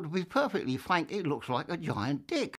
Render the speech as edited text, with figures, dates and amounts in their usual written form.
to be perfectly frank, it looks like a giant dick.